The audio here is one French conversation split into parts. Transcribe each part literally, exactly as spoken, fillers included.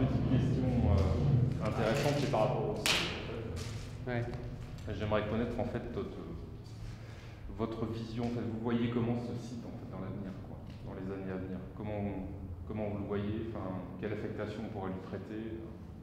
petite question euh, intéressante, c'est par rapport au site. Ouais. J'aimerais connaître en fait votre, votre vision. En fait, vous voyez comment ce site en fait, dans l'avenir, quoi, dans les années à venir. Comment, comment vous le voyez, enfin, quelle affectation on pourrait lui prêter.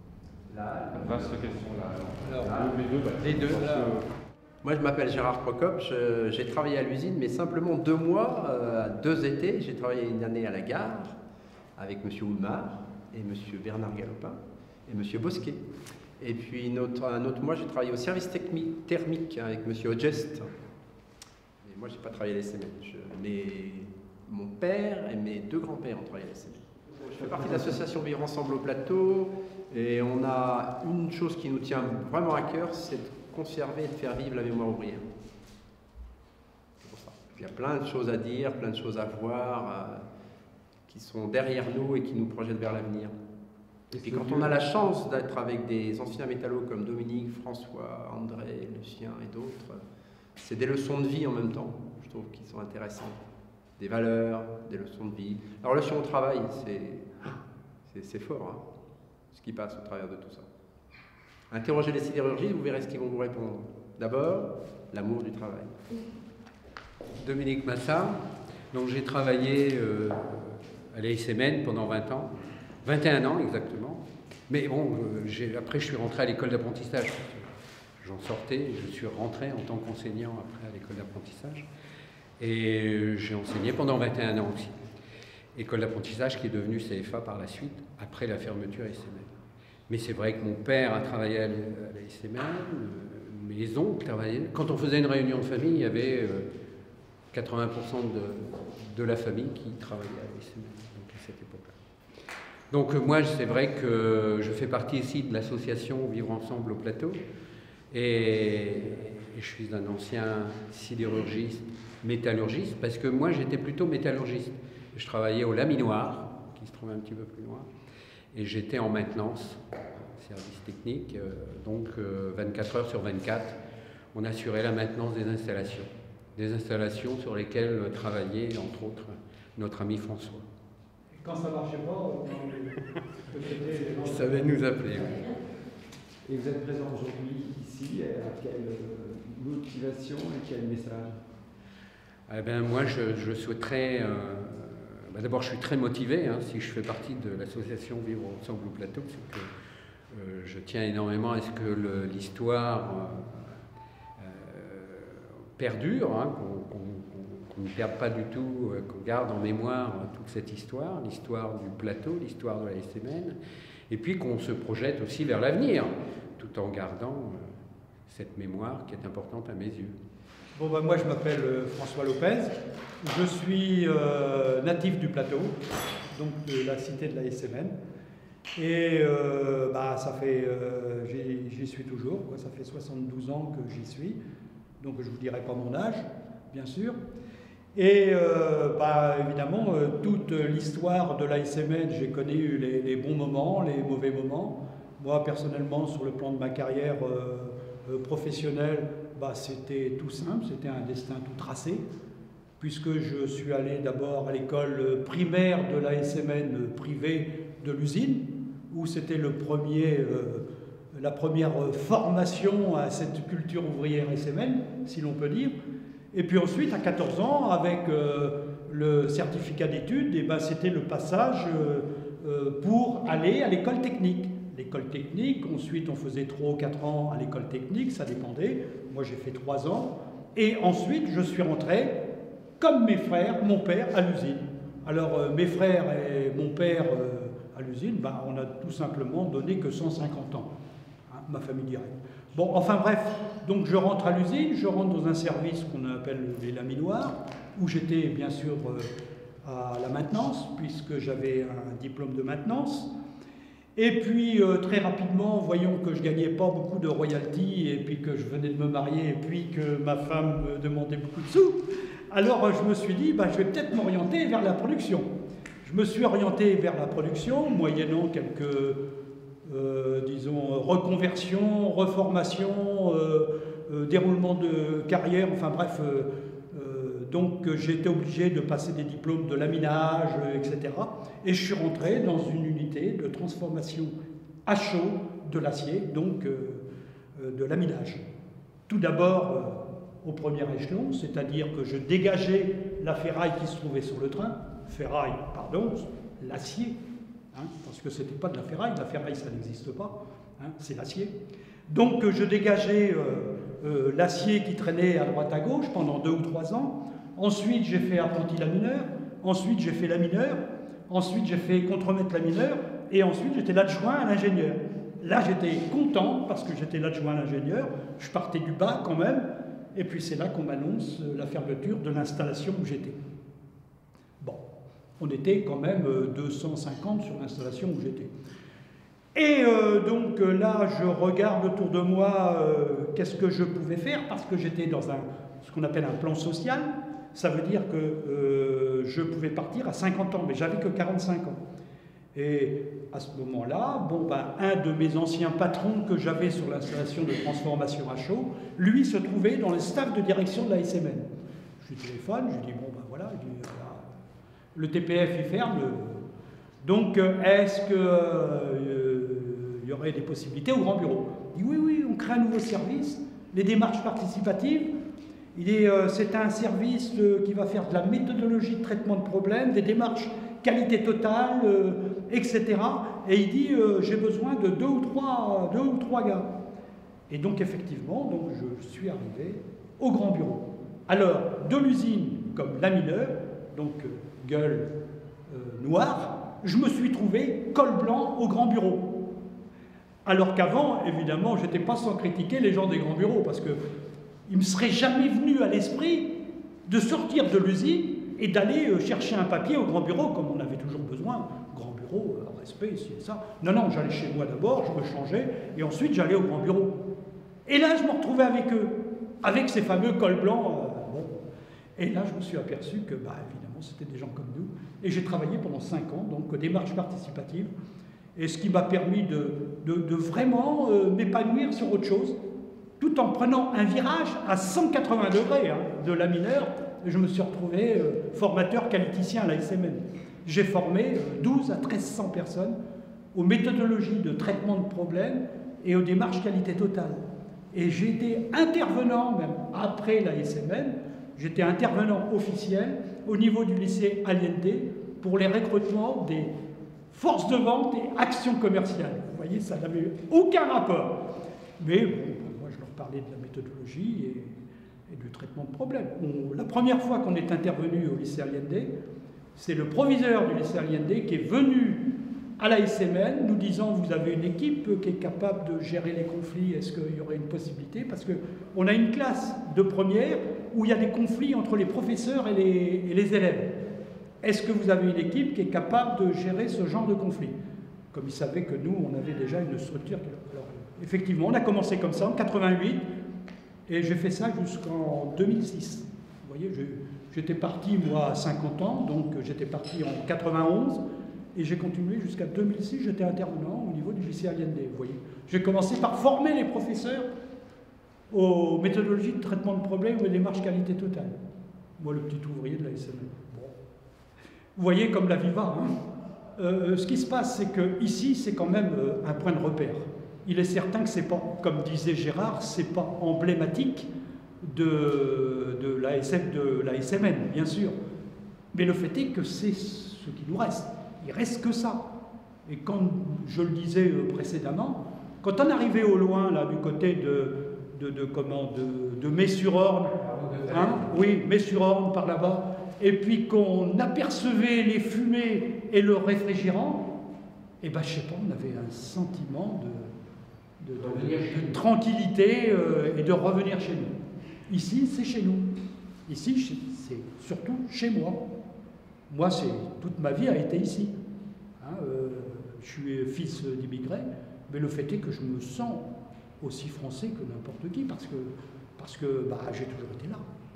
Là, vaste question là. Alors, Alors les deux, bah, les deux. que... Moi, je m'appelle Gérard Procope, j'ai travaillé à l'usine, mais simplement deux mois, euh, deux étés. J'ai travaillé une année à la gare avec M. Oulmar et M. Bernard Galopin et M. Bosquet. Et puis une autre, un autre mois, j'ai travaillé au service thermique avec M. Ogest. Et moi, je n'ai pas travaillé à l'S M N. Je, mais mon père et mes deux grands-pères ont travaillé à l'S M N. Je fais partie de l'association Vivre Ensemble au Plateau. Et on a une chose qui nous tient vraiment à cœur, c'est de conserver et de faire vivre la mémoire ouvrière. C'est pour ça. Il y a plein de choses à dire, plein de choses à voir, euh, qui sont derrière nous et qui nous projettent vers l'avenir. Et puis quand on a la chance d'être avec des anciens métallos comme Dominique, François, André, Lucien et d'autres, c'est des leçons de vie en même temps, je trouve, qui sont intéressantes. Des valeurs, des leçons de vie. La relation au travail, c'est fort, hein, ce qui passe au travers de tout ça. Interrogez les sidérurgistes, vous verrez ce qu'ils vont vous répondre. D'abord, l'amour du travail. Dominique Massard, donc j'ai travaillé euh, à l'A S M N pendant vingt ans, vingt et un ans exactement. Mais bon, euh, après je suis rentré à l'école d'apprentissage. J'en sortais, je suis rentré en tant qu'enseignant après à l'école d'apprentissage. Et euh, j'ai enseigné pendant vingt et un ans aussi. École d'apprentissage qui est devenue C F A par la suite, après la fermeture A S M N. Mais c'est vrai que mon père a travaillé à l'A S M N, euh, mes oncles travaillaient. Quand on faisait une réunion de famille, il y avait euh, quatre-vingts pour cent de, de la famille qui travaillait à l'A S M N, donc à cette époque-là. Donc euh, moi, c'est vrai que je fais partie ici de l'association Vivre Ensemble au Plateau, et, et je suis un ancien sidérurgiste, métallurgiste, parce que moi, j'étais plutôt métallurgiste. Je travaillais au Laminoir, qui se trouve un petit peu plus loin. Et j'étais en maintenance, service technique, euh, donc euh, vingt-quatre heures sur vingt-quatre, on assurait la maintenance des installations. Des installations sur lesquelles travaillait, entre autres, notre ami François. Et quand ça ne marchait pas, on il savait nous appeler. Oui. Et vous êtes présent aujourd'hui ici, à quelle motivation et quel message? Eh bien, moi, je, je souhaiterais... Euh, Bah D'abord, je suis très motivé, hein, si je fais partie de l'association Vivre Ensemble au Plateau, c'est que euh, je tiens énormément à ce que l'histoire euh, euh, perdure, hein, qu'on qu qu ne perde pas du tout, euh, qu'on garde en mémoire toute cette histoire, l'histoire du plateau, l'histoire de la S M N, et puis qu'on se projette aussi vers l'avenir, tout en gardant euh, cette mémoire qui est importante à mes yeux. Bon, ben moi, je m'appelle François Lopez. Je suis euh, natif du plateau, donc de la cité de la S M N. Et euh, bah, ça fait, euh, j'y suis toujours, quoi. Ça fait soixante-douze ans que j'y suis. Donc je ne vous dirai pas mon âge, bien sûr. Et euh, bah, évidemment, euh, toute l'histoire de la S M N, j'ai connu les, les bons moments, les mauvais moments. Moi, personnellement, sur le plan de ma carrière euh, euh, professionnelle, bah, c'était tout simple, c'était un destin tout tracé, puisque je suis allé d'abord à l'école primaire de la S M N privée de l'usine, où c'était le premier, euh, la première formation à cette culture ouvrière S M N, si l'on peut dire. Et puis ensuite, à quatorze ans, avec euh, le certificat d'études, eh ben, c'était le passage euh, euh, pour aller à l'école technique. L'école technique, ensuite on faisait trois ou quatre ans à l'école technique, ça dépendait. Moi j'ai fait trois ans. Et ensuite je suis rentré, comme mes frères, mon père, à l'usine. Alors euh, mes frères et mon père euh, à l'usine, ben, on a tout simplement donné que cent cinquante ans, hein, ma famille directe. Bon, enfin bref, donc je rentre à l'usine, je rentre dans un service qu'on appelle les laminoirs, où j'étais bien sûr euh, à la maintenance, puisque j'avais un diplôme de maintenance. Et puis euh, très rapidement, voyons que je ne gagnais pas beaucoup de royalties, et puis que je venais de me marier, et puis que ma femme me demandait beaucoup de sous, alors je me suis dit, bah, je vais peut-être m'orienter vers la production. Je me suis orienté vers la production, moyennant quelques, euh, disons, reconversions, reformations, euh, euh, déroulement de carrière, enfin bref, euh, euh, donc j'ai été obligé de passer des diplômes de laminage, euh, et cetera. Et je suis rentré dans une unité de transformation à chaud de l'acier, donc euh, euh, de laminage. Tout d'abord euh, au premier échelon, c'est-à-dire que je dégageais la ferraille qui se trouvait sur le train, ferraille, pardon, l'acier, hein, parce que ce n'était pas de la ferraille, la ferraille ça n'existe pas, hein, c'est l'acier. Donc je dégageais euh, euh, l'acier qui traînait à droite à gauche pendant deux ou trois ans. Ensuite j'ai fait apprenti lamineur, ensuite j'ai fait lamineur, ensuite j'ai fait contremaître lamineur, et ensuite j'étais l'adjoint à l'ingénieur. Là j'étais content parce que j'étais l'adjoint à l'ingénieur, je partais du bas quand même, et puis c'est là qu'on m'annonce la fermeture de l'installation où j'étais. Bon, on était quand même deux cent cinquante sur l'installation où j'étais. Et euh, donc là, je regarde autour de moi euh, qu'est-ce que je pouvais faire, parce que j'étais dans un, ce qu'on appelle un plan social. Ça veut dire que euh, je pouvais partir à cinquante ans, mais j'avais que quarante-cinq ans. Et à ce moment-là, bon, ben, un de mes anciens patrons que j'avais sur l'installation de transformation à chaud, lui se trouvait dans le staff de direction de la S M N. Je lui téléphone, je lui dis, bon ben voilà, je dis, voilà le T P F il ferme, le... donc est-ce que... Euh, il y aurait des possibilités au grand bureau. Il dit oui, oui, on crée un nouveau service, les démarches participatives. Euh, c'est un service euh, qui va faire de la méthodologie de traitement de problèmes, des démarches qualité totale, euh, et cetera. Et il dit euh, j'ai besoin de deux ou trois, deux ou trois gars. Et donc effectivement, donc, je suis arrivé au grand bureau. Alors, de l'usine comme lamineur, donc euh, gueule euh, noire, je me suis trouvé col blanc au grand bureau. Alors qu'avant, évidemment, je n'étais pas sans critiquer les gens des grands bureaux, parce qu'il ne me serait jamais venu à l'esprit de sortir de l'usine et d'aller chercher un papier au grand bureau, comme on avait toujours besoin. Grand bureau, respect, ci et ça. Non, non, j'allais chez moi d'abord, je me changeais, et ensuite j'allais au grand bureau. Et là, je me retrouvais avec eux, avec ces fameux cols blancs. Euh, bon. Et là, je me suis aperçu que, bah, évidemment, c'était des gens comme nous. Et j'ai travaillé pendant cinq ans, donc démarche participative. Et ce qui m'a permis de, de, de vraiment euh, m'épanouir sur autre chose, tout en prenant un virage à cent quatre-vingts degrés hein, de lamineur. Je me suis retrouvé euh, formateur qualiticien à la S M N. J'ai formé euh, douze à treize cents personnes aux méthodologies de traitement de problèmes et aux démarches qualité totale. Et j'ai été intervenant, même après la S M N, j'étais intervenant officiel au niveau du lycée Allende pour les recrutements des force de vente et action commerciale. Vous voyez, ça n'avait aucun rapport. Mais bon, moi, je leur parlais de la méthodologie et, et du traitement de problèmes. On, la première fois qu'on est intervenu au lycée Allende, c'est le proviseur du lycée Allende qui est venu à la S M N nous disant « Vous avez une équipe qui est capable de gérer les conflits, est-ce qu'il y aurait une possibilité ?» Parce qu'on a une classe de première où il y a des conflits entre les professeurs et les, et les élèves. Est-ce que vous avez une équipe qui est capable de gérer ce genre de conflit? Comme ils savaient que nous, on avait déjà une structure. Alors, effectivement, on a commencé comme ça en quatre-vingt-huit, et j'ai fait ça jusqu'en deux mille six. Vous voyez, j'étais parti, moi, à cinquante ans, donc j'étais parti en quatre-vingt-onze, et j'ai continué jusqu'à deux mille six, j'étais intervenant au niveau du lycée Allende. Vous voyez, j'ai commencé par former les professeurs aux méthodologies de traitement de problèmes ou aux démarches qualité totale. Moi, le petit ouvrier de la S M N. Vous voyez comme la vie va. Hein. Euh, ce qui se passe, c'est qu'ici, c'est quand même euh, un point de repère. Il est certain que c'est pas, comme disait Gérard, c'est pas emblématique de, de, la S M, de la S M N, bien sûr. Mais le fait est que c'est ce qui nous reste. Il reste que ça. Et comme je le disais euh, précédemment, quand on arrivait au loin, là, du côté de, de, de, comment, de, de Metz-sur-Orne, hein, oui, Metz-sur-Orne, par là-bas, et puis qu'on apercevait les fumées et le réfrigérant, et ben je sais pas, on avait un sentiment de, de, de, de, de tranquillité euh, et de revenir chez nous. Ici, c'est chez nous. Ici, c'est surtout chez moi. Moi, c'est toute ma vie a été ici. Hein, euh, je suis fils d'immigrés, mais le fait est que je me sens aussi français que n'importe qui, parce que, parce que bah, j'ai toujours été là.